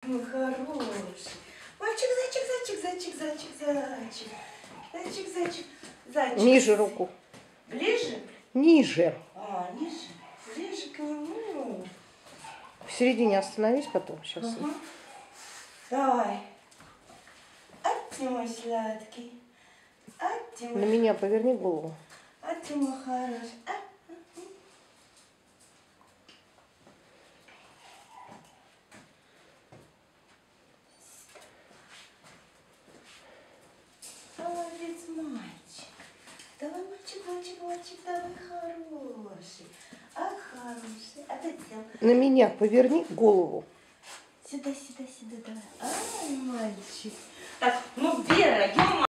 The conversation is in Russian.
мой хороший. Мальчик, зайчик, зайчик, зайчик, зайчик, зайчик. Зайчик, зайчик, зайчик. Ниже руку. Ближе? Ниже. А, ниже. Ближе к нему. В середине остановись потом. Сейчас. Ага. Давай. А ты мой сладкий. А ты На мой... меня поверни голову. А ты мой хороший. Молодец, мальчик. Давай, мальчик, мальчик, мальчик, давай, хороший. А, хороший. А ты сел. На меня поверни голову. Сюда, сюда, сюда, давай. Ай, мальчик. Так, ну, Вера, ё-моё.